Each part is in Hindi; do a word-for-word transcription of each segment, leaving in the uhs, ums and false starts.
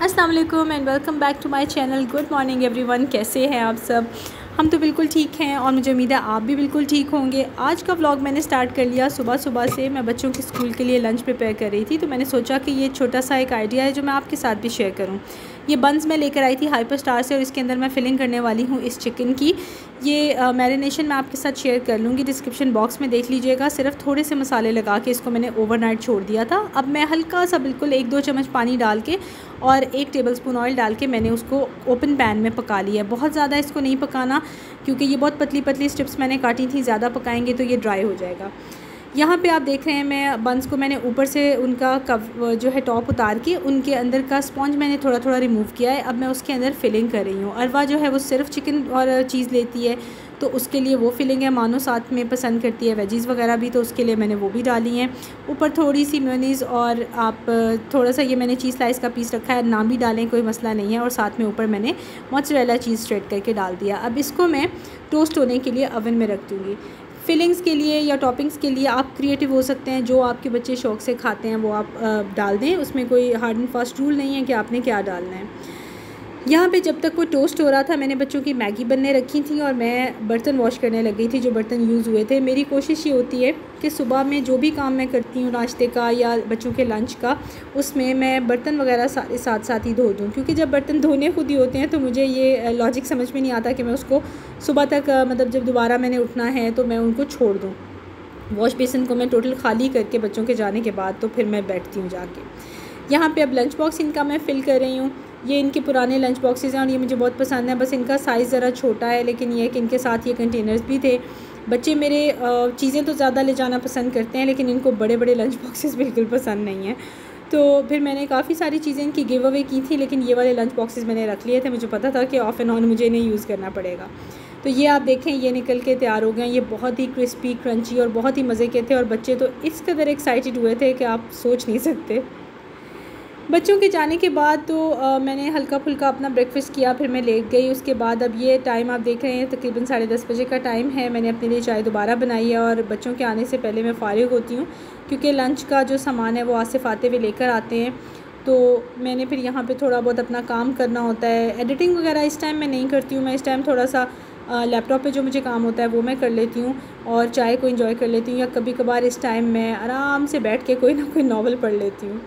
अस्सलाम वालेकुम and welcome back to my channel. Good morning everyone, कैसे हैं आप सब? हम तो बिल्कुल ठीक हैं और मुझे उम्मीद है आप भी बिल्कुल ठीक होंगे। आज का व्लॉग मैंने स्टार्ट कर लिया सुबह सुबह से। मैं बच्चों के स्कूल के लिए लंच प्रिपेयर कर रही थी, तो मैंने सोचा कि ये छोटा सा एक आइडिया है जो मैं आपके साथ भी शेयर करूं। ये बंस मैं लेकर आई थी हाइपर स्टार से और इसके अंदर मैं फिलिंग करने वाली हूँ इस चिकन की। ये मैरिनेशन मैं आपके साथ शेयर कर लूँगी, डिस्क्रिप्शन बॉक्स में देख लीजिएगा। सिर्फ थोड़े से मसाले लगा के इसको मैंने ओवरनाइट छोड़ दिया था। अब मैं हल्का सा बिल्कुल एक दो चम्मच पानी डाल के और एक टेबलस्पून ऑयल डाल के मैंने उसको ओपन पैन में पका लिया है। बहुत ज़्यादा इसको नहीं पकाना क्योंकि ये बहुत पतली पतली स्ट्रिप्स मैंने काटी थी, ज़्यादा पकाएंगे तो ये ड्राई हो जाएगा। यहाँ पे आप देख रहे हैं मैं बंस को मैंने ऊपर से उनका कव जो है टॉप उतार के उनके अंदर का स्पॉन्ज मैंने थोड़ा थोड़ा रिमूव किया है। अब मैं उसके अंदर फिलिंग कर रही हूँ। अरवा जो है वो सिर्फ चिकन और चीज़ लेती है, तो उसके लिए वो फिलिंग है। मानो साथ में पसंद करती है वेजीज़ वगैरह भी, तो उसके लिए मैंने वो भी डाली हैं। ऊपर थोड़ी सी मेयोनीज़ और आप थोड़ा सा ये मैंने चीज़ स्लाइस का पीस रखा है, ना भी डालें कोई मसला नहीं है। और साथ में ऊपर मैंने मोज़रेला चीज़ स्ट्रेट करके डाल दिया। अब इसको मैं टोस्ट होने के लिए ओवन में रख दूँगी। फिलिंग्स के लिए या टॉपिंग्स के लिए आप क्रिएटिव हो सकते हैं, जो आपके बच्चे शौक़ से खाते हैं वो आप डाल दें। उसमें कोई हार्ड एंड फास्ट रूल नहीं है कि आपने क्या डालना है। यहाँ पे जब तक वो टोस्ट हो रहा था मैंने बच्चों की मैगी बनने रखी थी और मैं बर्तन वॉश करने लग गई थी जो बर्तन यूज़ हुए थे। मेरी कोशिश ये होती है कि सुबह में जो भी काम मैं करती हूँ नाश्ते का या बच्चों के लंच का, उसमें मैं बर्तन वगैरह सारे साथ साथ ही धो दूँ, क्योंकि जब बर्तन धोने खुद ही होते हैं तो मुझे ये लॉजिक समझ में नहीं आता कि मैं उसको सुबह तक मतलब जब दोबारा मैंने उठना है तो मैं उनको छोड़ दूँ। वॉश बेसिन को मैं टोटल खाली करके बच्चों के जाने के बाद तो फिर मैं बैठती हूँ जाके। यहाँ पे अब लंच बॉक्स इनका मैं फ़िल कर रही हूँ। ये इनके पुराने लंच बॉक्सेस हैं और ये मुझे बहुत पसंद है, बस इनका साइज़ ज़रा छोटा है, लेकिन ये कि इनके साथ ये कंटेनर्स भी थे। बच्चे मेरे चीज़ें तो ज़्यादा ले जाना पसंद करते हैं, लेकिन इनको बड़े बड़े लंच बॉक्सेस बिल्कुल पसंद नहीं हैं। तो फिर मैंने काफ़ी सारी चीज़ें इनकी गिव अवे की थी, लेकिन ये वाले लंच बॉक्सेस मैंने रख लिए थे। मुझे पता था कि ऑफ एंड ऑन मुझे इन्हें यूज़ करना पड़ेगा। तो ये आप देखें ये निकल के तैयार हो गए। ये बहुत ही क्रिस्पी, क्रंची और बहुत ही मज़े के थे और बच्चे तो इस कदर एक्साइटेड हुए थे कि आप सोच नहीं सकते। बच्चों के जाने के बाद तो आ, मैंने हल्का फुल्का अपना ब्रेकफास्ट किया, फिर मैं लेट गई। उसके बाद अब ये टाइम आप देख रहे हैं तकरीबन साढ़े दस बजे का टाइम है। मैंने अपने लिए चाय दोबारा बनाई है और बच्चों के आने से पहले मैं फ़ारिग होती हूँ, क्योंकि लंच का जो सामान है वो आसिफ आते हुए लेकर आते हैं। तो मैंने फिर यहाँ पे थोड़ा बहुत अपना काम करना होता है। एडिटिंग वगैरह इस टाइम मैं नहीं करती हूँ। मैं इस टाइम थोड़ा सा लैपटॉप पे जो मुझे काम होता है वो मैं कर लेती हूँ और चाय को एंजॉय कर लेती हूँ, या कभी कभार इस टाइम मैं आराम से बैठ के कोई ना कोई नावल पढ़ लेती हूँ।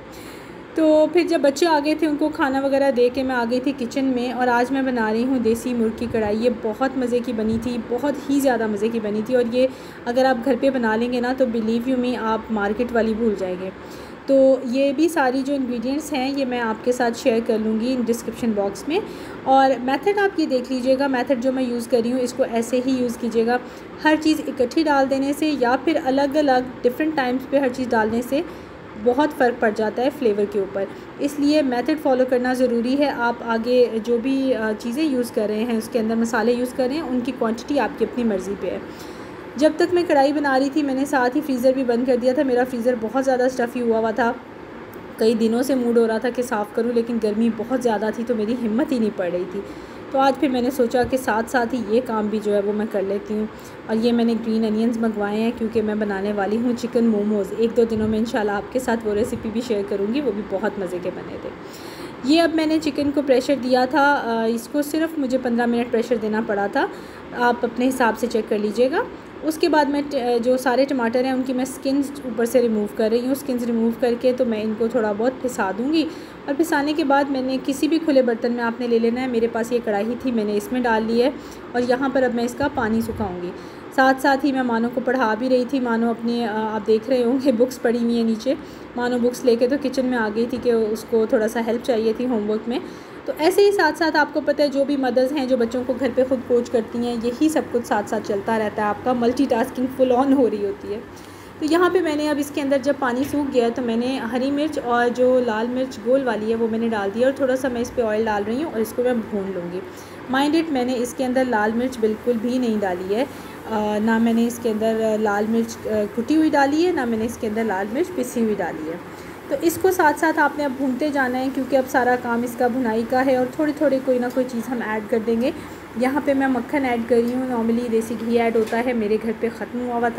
तो फिर जब बच्चे आ गए थे उनको खाना वगैरह दे के मैं आ गई थी किचन में और आज मैं बना रही हूँ देसी मुर्ग की कढ़ाई। ये बहुत मज़े की बनी थी, बहुत ही ज़्यादा मज़े की बनी थी और ये अगर आप घर पे बना लेंगे ना तो बिलीव यू मी आप मार्केट वाली भूल जाएंगे। तो ये भी सारी जो इंग्रेडिएंट्स हैं ये मैं आपके साथ शेयर कर लूँगी डिस्क्रिप्शन बॉक्स में। और मेथड आप ये देख लीजिएगा, मेथड जो मैं यूज़ कर रही हूँ इसको ऐसे ही यूज़ कीजिएगा। हर चीज़ इकट्ठी डाल देने से या फिर अलग अलग डिफरेंट टाइम्स पे हर चीज़ डालने से बहुत फ़र्क पड़ जाता है फ्लेवर के ऊपर, इसलिए मेथड फॉलो करना ज़रूरी है। आप आगे जो भी चीज़ें यूज़ कर रहे हैं उसके अंदर मसाले यूज़ कर रहे हैं उनकी क्वांटिटी आपकी अपनी मर्ज़ी पे है। जब तक मैं कढ़ाई बना रही थी मैंने साथ ही फ्रीज़र भी बंद कर दिया था। मेरा फ्रीज़र बहुत ज़्यादा स्टफ़ी हुआ हुआ था, कई दिनों से मूड हो रहा था कि साफ़ करूं, लेकिन गर्मी बहुत ज़्यादा थी तो मेरी हिम्मत ही नहीं पड़ रही थी। तो आज फिर मैंने सोचा कि साथ साथ ही ये काम भी जो है वो मैं कर लेती हूँ। और ये मैंने ग्रीन अनियंस मंगवाए हैं क्योंकि मैं बनाने वाली हूँ चिकन मोमोज़। एक दो दिनों में इंशाल्लाह आपके साथ वो रेसिपी भी शेयर करूँगी, वो भी बहुत मज़े के बने थे। ये अब मैंने चिकन को प्रेशर दिया था, इसको सिर्फ मुझे पंद्रह मिनट प्रेशर देना पड़ा था, आप अपने हिसाब से चेक कर लीजिएगा। उसके बाद मैं जो सारे टमाटर हैं उनकी मैं स्किन्स ऊपर से रिमूव कर रही हूँ। स्किन्स रिमूव करके तो मैं इनको थोड़ा बहुत पिसा दूँगी और पिसाने के बाद मैंने किसी भी खुले बर्तन में आपने ले लेना है। मेरे पास ये कढ़ाई थी, मैंने इसमें डाल ली है और यहाँ पर अब मैं इसका पानी सुखाऊंगी। साथ साथ ही मैं मानो को पढ़ा भी रही थी। मानो अपने आप देख रहे होंगे बुक्स पढ़ी हुई हैं नीचे। मानो बुक्स लेके तो किचन में आ गई थी कि उसको थोड़ा सा हेल्प चाहिए थी होमवर्क में। तो ऐसे ही साथ साथ आपको पता है जो भी मदर्स हैं जो बच्चों को घर पे खुद कोच करती हैं, यही सब कुछ साथ साथ चलता रहता है, आपका मल्टीटास्किंग फुल ऑन हो रही होती है। तो यहाँ पे मैंने अब इसके अंदर जब पानी सूख गया तो मैंने हरी मिर्च और जो लाल मिर्च गोल वाली है वो मैंने डाल दिया और थोड़ा सा मैं इस पर ऑयल डाल रही हूँ और इसको मैं भून लूँगी। माइंड इट मैंने इसके अंदर लाल मिर्च बिल्कुल भी नहीं डाली है, आ, ना मैंने इसके अंदर लाल मिर्च कुटी हुई डाली है, ना मैंने इसके अंदर लाल मिर्च पिसी हुई डाली है। तो इसको साथ साथ आपने अब भूनते जाना है क्योंकि अब सारा काम इसका भुनाई का है और थोड़ी थोड़ी कोई ना कोई चीज़ हम ऐड कर देंगे। यहाँ पे मैं मक्खन ऐड कर रही हूँ। नॉर्मली देसी घी ऐड होता है, मेरे घर पे ख़त्म हुआ हुआ था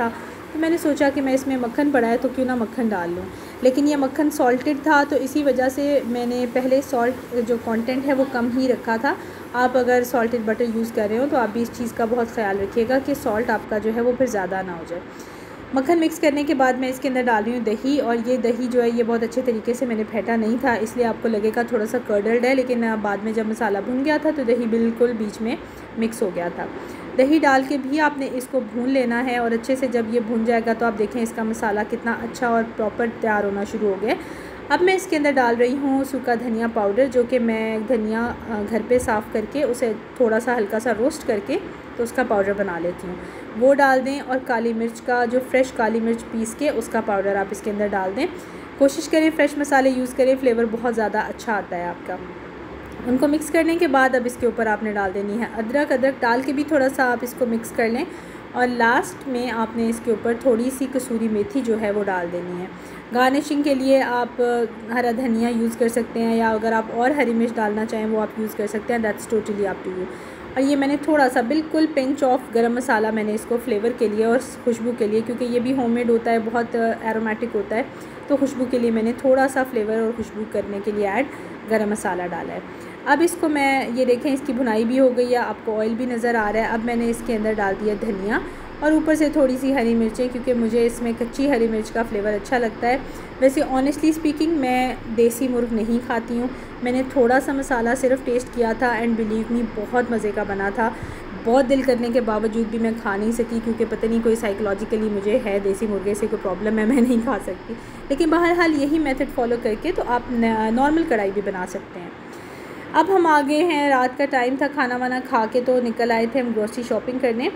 तो मैंने सोचा कि मैं इसमें मक्खन पड़ा है तो क्यों ना मक्खन डाल लूँ, लेकिन ये मक्खन सॉल्टेड था तो इसी वजह से मैंने पहले सॉल्ट जो कंटेंट है वो कम ही रखा था। आप अगर सॉल्टेड बटर यूज़ कर रहे हो तो आप भी इस चीज़ का बहुत ख्याल रखिएगा कि सॉल्ट आपका जो है वो फिर ज़्यादा ना हो जाए। मक्खन मिक्स करने के बाद मैं इसके अंदर डाल रही हूँ दही, और ये दही जो है ये बहुत अच्छे तरीके से मैंने फेंटा नहीं था, इसलिए आपको लगेगा थोड़ा सा कर्डल्ड है, लेकिन बाद में जब मसाला भुन गया था तो दही बिल्कुल बीच में मिक्स हो गया था। दही डाल के भी आपने इसको भून लेना है, और अच्छे से जब ये भून जाएगा तो आप देखें इसका मसाला कितना अच्छा और प्रॉपर तैयार होना शुरू हो गया। अब मैं इसके अंदर डाल रही हूँ सूखा धनिया पाउडर, जो कि मैं धनिया घर पे साफ़ करके उसे थोड़ा सा हल्का सा रोस्ट करके तो उसका पाउडर बना लेती हूँ, वो डाल दें। और काली मिर्च का जो फ्रेश काली मिर्च पीस के उसका पाउडर आप इसके अंदर डाल दें। कोशिश करें फ्रेश मसाले यूज़ करें, फ्लेवर बहुत ज़्यादा अच्छा आता है आपका। उनको मिक्स करने के बाद अब इसके ऊपर आपने डाल देनी है अदरक। अदरक डाल के भी थोड़ा सा आप इसको मिक्स कर लें, और लास्ट में आपने इसके ऊपर थोड़ी सी कसूरी मेथी जो है वो डाल देनी है। गार्निशिंग के लिए आप हरा धनिया यूज़ कर सकते हैं, या अगर आप और हरी मिर्च डालना चाहें वो आप यूज़ कर सकते हैं, that's totally up to you. और ये मैंने थोड़ा सा बिल्कुल पिंच ऑफ गरम मसाला मैंने इसको फ्लेवर के लिए और खुशबू के लिए, क्योंकि ये भी होममेड होता है, बहुत एरोमेटिक होता है, तो खुशबू के लिए मैंने थोड़ा सा फ्लेवर और खुशबू करने के लिए ऐड गरम मसाला डाला है। अब इसको मैं ये देखें इसकी भुनाई भी हो गई है, आपको ऑयल भी नज़र आ रहा है। अब मैंने इसके अंदर डाल दिया धनिया और ऊपर से थोड़ी सी हरी मिर्चें, क्योंकि मुझे इसमें कच्ची हरी मिर्च का फ्लेवर अच्छा लगता है। वैसे ऑनेस्टली स्पीकिंग मैं देसी मुर्ग नहीं खाती हूँ, मैंने थोड़ा सा मसाला सिर्फ टेस्ट किया था एंड बिलीव मी बहुत मज़े का बना था। बहुत दिल करने के बावजूद भी मैं खा नहीं सकी, क्योंकि पता नहीं कोई साइकोलॉजिकली मुझे है देसी मुर्गे से कोई प्रॉब्लम है, मैं नहीं खा सकती। लेकिन बहरहाल यही मेथड फॉलो करके तो आप नॉर्मल कढ़ाई भी बना सकते हैं। अब हम आ गए हैं, रात का टाइम था, खाना वाना खा के तो निकल आए थे हम ग्रोसरी शॉपिंग करने।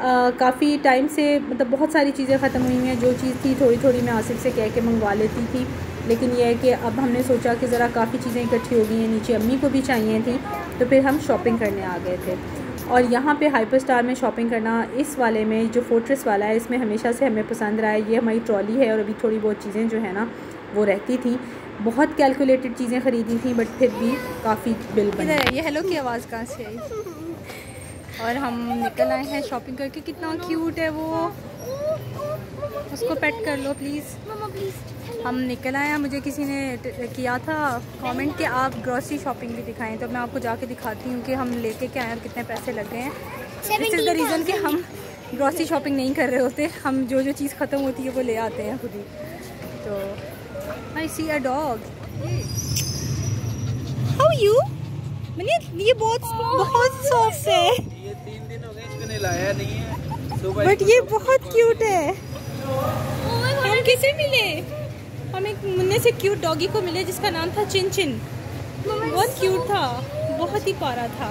काफ़ी टाइम से मतलब बहुत सारी चीज़ें ख़त्म हुई हैं, जो चीज़ थी थोड़ी थोड़ी मैं आसिफ से कह के मंगवा लेती थी, लेकिन यह है कि अब हमने सोचा कि ज़रा काफ़ी चीज़ें इकट्ठी हो गई हैं, नीचे अम्मी को भी चाहिए थी, तो फिर हम शॉपिंग करने आ गए थे। और यहाँ पे हाइपर स्टार में शॉपिंग करना, इस वाले में जो फोर्ट्रेस वाला है, इसमें हमेशा से हमें पसंद रहा है। ये हमारी ट्रॉली है और अभी थोड़ी बहुत चीज़ें जो है ना वो रहती थी, बहुत कैलकुलेटेड चीज़ें ख़रीदी थी, बट फिर भी काफ़ी बिल बना। ये हेलो की आवाज़ कहाँ से आई? और हम निकल आए हैं शॉपिंग करके। कितना क्यूट है वो, उसको पेट कर लो प्लीज़। हम निकल आए हैं, मुझे किसी ने किया था कमेंट कि आप ग्रॉसरी शॉपिंग भी दिखाएं, तो मैं आपको जाके दिखाती हूँ कि हम लेके क्या आए और कितने पैसे लग गए हैं। दिस इज़ द रीज़न कि हम ग्रॉसरी शॉपिंग नहीं कर रहे होते, हम जो जो चीज़ ख़त्म होती है वो ले आते हैं खुद ही। तो I see a dog. How you? मैंने ये बहुत बहुत सॉफ्ट है, ये तीन दिन हो गए इसको नहलाया नहीं है, बट ये बहुत क्यूट है। हम किसे मिले? हम एक मुन्ने से क्यूट डॉगी को मिले जिसका नाम था चिन चिन। बहुत क्यूट था, बहुत ही प्यारा था।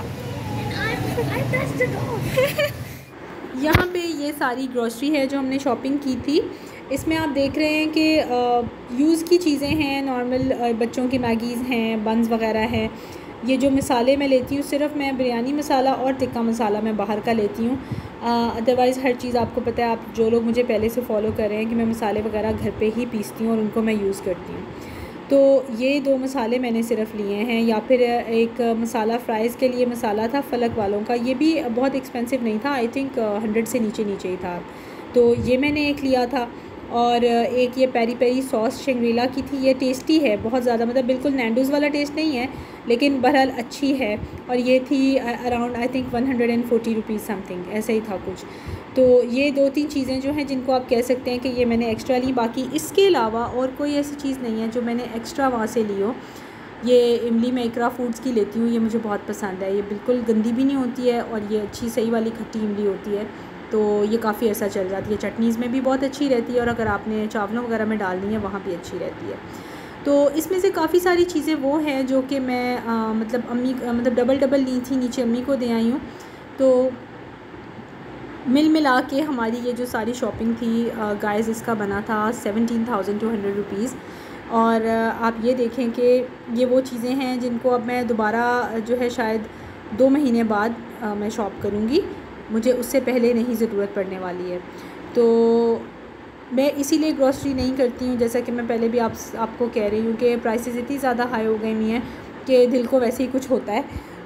यहाँ पे ये सारी ग्रॉसरी है जो हमने शॉपिंग की थी। इसमें आप देख रहे हैं कि यूज़ की चीज़ें हैं, नॉर्मल बच्चों की मैगीज़ हैं, बन्स वगैरह हैं। ये जो मसाले मैं लेती हूँ, सिर्फ मैं बिरयानी मसाला और टिक्का मसाला मैं बाहर का लेती हूँ, अदरवाइज़ हर चीज़ आपको पता है, आप जो लोग मुझे पहले से फ़ॉलो कर रहे हैं कि मैं मसाले वगैरह घर पे ही पीसती हूँ और उनको मैं यूज़ करती हूँ। तो ये दो मसाले मैंने सिर्फ लिए हैं। या फिर एक मसाला फ्राइज़ के लिए मसाला था फलक वालों का, ये भी बहुत एक्सपेंसिव नहीं था, आई थिंक हंड्रेड से नीचे नीचे ही था, तो ये मैंने एक लिया था। और एक ये पेरी पेरी सॉस शंग्रीला की थी, ये टेस्टी है बहुत ज़्यादा, मतलब बिल्कुल नैंडोज़ वाला टेस्ट नहीं है, लेकिन बहरहाल अच्छी है। और ये थी around I think one hundred and forty rupees something, ऐसा ही था कुछ। तो ये दो तीन चीज़ें जो हैं जिनको आप कह सकते हैं कि ये मैंने एक्स्ट्रा ली। बाकी इसके अलावा और कोई ऐसी चीज़ नहीं है जो मैंने एक्स्ट्रा वहाँ से ली हो। ये इमली मैं इकरा फूड्स की लेती हूँ, ये मुझे बहुत पसंद है, ये बिल्कुल गंदी भी नहीं होती है और ये अच्छी सही वाली खट्टी इमली होती है, तो ये काफ़ी ऐसा चल जाती है। चटनीज़ में भी बहुत अच्छी रहती है और अगर आपने चावलों वगैरह में डालनी है वहाँ भी अच्छी रहती है। तो इसमें से काफ़ी सारी चीज़ें वो हैं जो कि मैं आ, मतलब अम्मी मतलब डबल डबल ली थी, नीचे अम्मी को दे आई हूँ। तो मिल मिला के हमारी ये जो सारी शॉपिंग थी गाइस, इसका बना था seventeen thousand two hundred rupees. और आप ये देखें कि ये वो चीज़ें हैं जिनको अब मैं दोबारा जो है शायद दो महीने बाद आ, मैं शॉप करूँगी, मुझे उससे पहले नहीं ज़रूरत पड़ने वाली है। तो मैं इसीलिए ग्रॉसरी नहीं करती हूँ, जैसा कि मैं पहले भी आप आपको कह रही हूँ कि प्राइसेस इतनी ज़्यादा हाई हो गई हुई हैं कि दिल को वैसे ही कुछ होता है।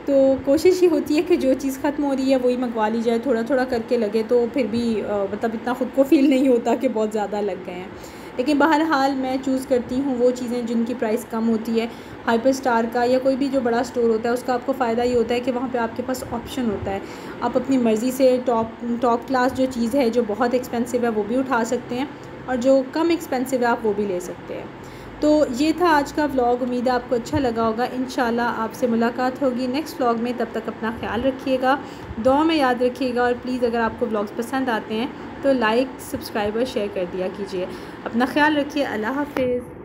तो कोशिश ये होती है कि जो चीज़ ख़त्म हो रही है वही मंगवा ली जाए, थोड़ा थोड़ा करके लगे तो फिर भी मतलब इतना ख़ुद को फ़ील नहीं होता कि बहुत ज़्यादा लग गए हैं। लेकिन बहरहाल मैं चूज़ करती हूँ वो चीज़ें जिनकी प्राइस कम होती है। हाइपर स्टार का या कोई भी जो बड़ा स्टोर होता है उसका आपको फ़ायदा ये होता है कि वहाँ पे आपके पास ऑप्शन होता है, आप अपनी मर्ज़ी से टॉप टॉप क्लास जो चीज़ है जो बहुत एक्सपेंसिव है वो भी उठा सकते हैं और जो कम एक्सपेंसिव है आप वो भी ले सकते हैं। तो ये था आज का व्लॉग, उम्मीद है आपको अच्छा लगा होगा। इंशाल्लाह आपसे मुलाकात होगी नेक्स्ट व्लॉग में, तब तक अपना ख्याल रखिएगा, दुआ में याद रखिएगा और प्लीज़ अगर आपको व्लॉग्स पसंद आते हैं तो लाइक, सब्सक्राइब और शेयर कर दिया कीजिए। अपना ख्याल रखिए। अल्लाह हाफ़िज़।